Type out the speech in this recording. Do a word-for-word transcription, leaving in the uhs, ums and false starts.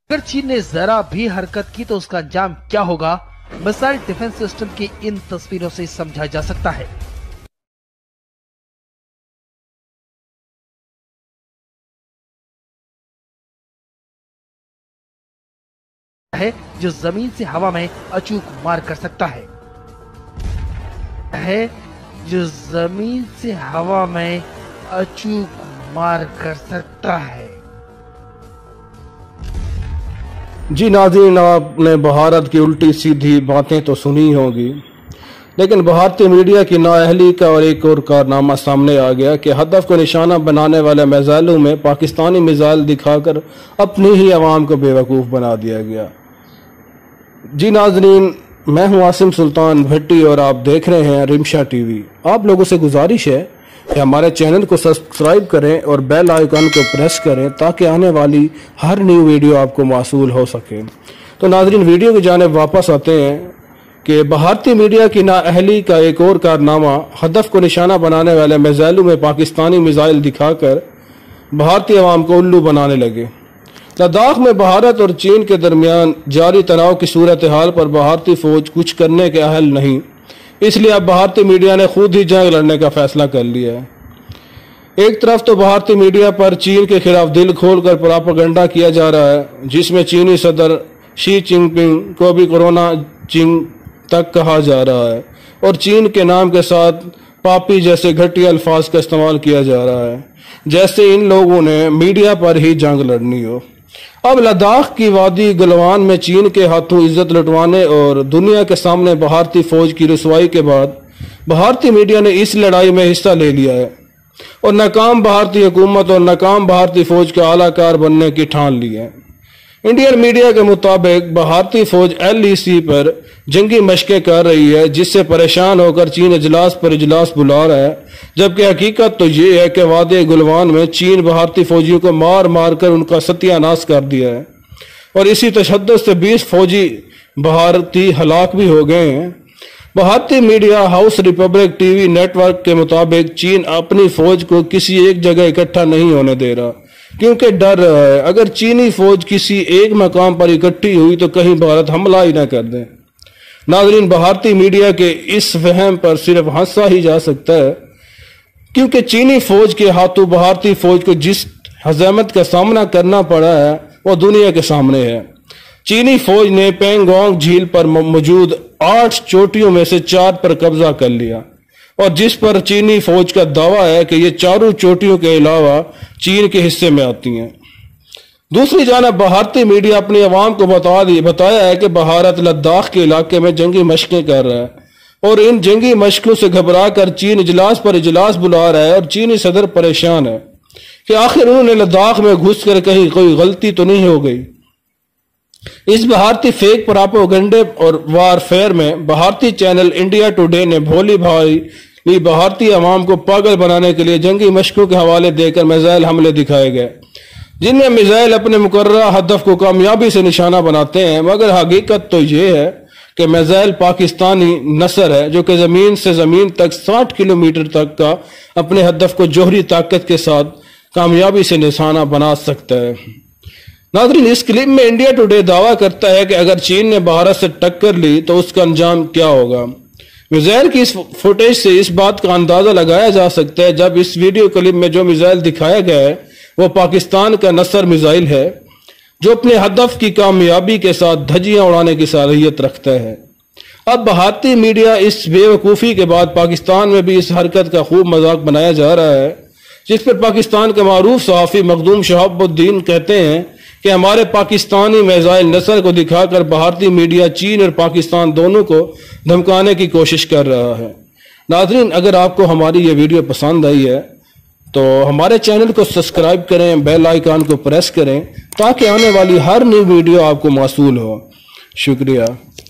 अगर चीन ने जरा भी हरकत की तो उसका अंजाम क्या होगा, मिसाइल डिफेंस सिस्टम की इन तस्वीरों से समझा जा सकता है। है जो जमीन से हवा में अचूक मार कर सकता है है जो जमीन से हवा में अचूक मार कर सकता है। जी नाज़रीन, आपने भारत की उल्टी सीधी बातें तो सुनी होंगी, लेकिन भारतीय मीडिया की नाअहली का और एक और कारनामा सामने आ गया कि हदफ को निशाना बनाने वाले मिसाइलों में पाकिस्तानी मिसाइल दिखाकर अपनी ही आवाम को बेवकूफ़ बना दिया गया। जी नाज़रीन, मैं हूं आसिम सुल्तान भट्टी और आप देख रहे हैं रिमशा टीवी। आप लोगों से गुजारिश है कि हमारे चैनल को सब्सक्राइब करें और बेल आइकन को प्रेस करें ताकि आने वाली हर न्यू वीडियो आपको मासूल हो सके। तो नाज़रीन, वीडियो की जानिब वापस आते हैं कि भारतीय मीडिया की नाअहली का एक और कारनामा हदफ को निशाना बनाने वाले मिसाइलों में पाकिस्तानी मिसाइल दिखाकर भारतीय अवाम को उल्लू बनाने लगे। लद्दाख में भारत और चीन के दरमियान जारी तनाव की सूरत हाल पर भारतीय फौज कुछ करने के अहल नहीं, इसलिए अब भारतीय मीडिया ने खुद ही जंग लड़ने का फैसला कर लिया है। एक तरफ तो भारतीय मीडिया पर चीन के खिलाफ दिल खोलकर प्रोपेगेंडा किया जा रहा है, जिसमें चीनी सदर शी जिनपिंग को भी कोरोना चिंग तक कहा जा रहा है और चीन के नाम के साथ पापी जैसे घटिया अल्फाज का इस्तेमाल किया जा रहा है, जैसे इन लोगों ने मीडिया पर ही जंग लड़नी हो। अब लद्दाख की वादी गलवान में चीन के हाथों इज्जत लुटवाने और दुनिया के सामने भारतीय फौज की रुसवाई के बाद भारतीय मीडिया ने इस लड़ाई में हिस्सा ले लिया है और नाकाम भारतीय हुकूमत और नाकाम भारतीय फौज का आलाकार बनने की ठान ली है। इंडियन मीडिया के मुताबिक भारतीय फौज एल ई सी पर जंगी मशकें कर रही है, जिससे परेशान होकर चीन इजलास पर इजलास बुला रहा है, जबकि हकीकत तो ये है कि वादे गुलवान में चीन भारतीय फौजियों को मार मार कर उनका सत्यानाश कर दिया है और इसी तशद्दुद से बीस फौजी भारतीय हलाक भी हो गए हैं। भारतीय media house republic TV network के मुताबिक चीन अपनी फौज को किसी एक जगह इकट्ठा नहीं होने दे रहा, क्योंकि डर रहा है अगर चीनी फौज किसी एक मकाम पर इकट्ठी हुई तो कहीं भारत हमला ही न कर दे। नाज़रीन, भारतीय मीडिया के इस वहम पर सिर्फ हंसा ही जा सकता है, क्योंकि चीनी फौज के हाथों भारतीय फौज को जिस हजामत का सामना करना पड़ा है वो दुनिया के सामने है। चीनी फौज ने पेंगोंग झील पर मौजूद आठ चोटियों में से चार पर कब्जा कर लिया और जिस पर चीनी फौज का दावा है कि ये चारों चोटियों के अलावा चीन के हिस्से में आती हैं। दूसरी जानब भारतीय मीडिया अपनी आवाम को बता दी बताया है कि भारत लद्दाख के इलाके में जंगी मशकें कर रहा है और इन जंगी मशकों से घबरा कर चीन इजलास पर इजलास बुला रहा है और चीनी सदर परेशान है कि आखिर उन्होंने लद्दाख में घुस कर कहीं कोई गलती तो नहीं हो गई। इस भारतीय फेक प्रोपेगेंडे और वारफेयर में भारतीय चैनल इंडिया टुडे ने भोली भाली भारतीय अवाम को पागल बनाने के लिए जंगी मशकों के हवाले देकर मिसाइल हमले दिखाए गए, जिनमें मिसाइल अपने मुकर्ररा हदफ को कामयाबी से निशाना बनाते हैं, मगर हकीकत तो ये है कि मिसाइल पाकिस्तानी नसर है जो कि जमीन से जमीन तक साठ किलोमीटर तक का अपने हदफ को जोहरी ताकत के साथ कामयाबी से निशाना बना सकता है। नाज़रीन, इस क्लिप में इंडिया टुडे दावा करता है कि अगर चीन ने भारत से टक्कर ली तो उसका अंजाम क्या होगा। मिसाइल की इस फुटेज से इस बात का अंदाजा लगाया जा सकता है, जब इस वीडियो क्लिप में जो मिसाइल दिखाया गया है वो पाकिस्तान का नसर मिसाइल है जो अपने हदफ की कामयाबी के साथ धज्जियां उड़ाने की सालाहियत रखता है। अब भारतीय मीडिया इस बेवकूफ़ी के बाद पाकिस्तान में भी इस हरकत का खूब मजाक बनाया जा रहा है, जिस पर पाकिस्तान के मारूफ सहाफ़ी मखदूम शहाबुद्दीन कहते हैं कि हमारे पाकिस्तानी मिसाइल नसर को दिखाकर भारतीय मीडिया चीन और पाकिस्तान दोनों को धमकाने की कोशिश कर रहा है। नाज़रीन, अगर आपको हमारी ये वीडियो पसंद आई है तो हमारे चैनल को सब्सक्राइब करें, बेल आइकन को प्रेस करें ताकि आने वाली हर न्यू वीडियो आपको मासूल हो। शुक्रिया।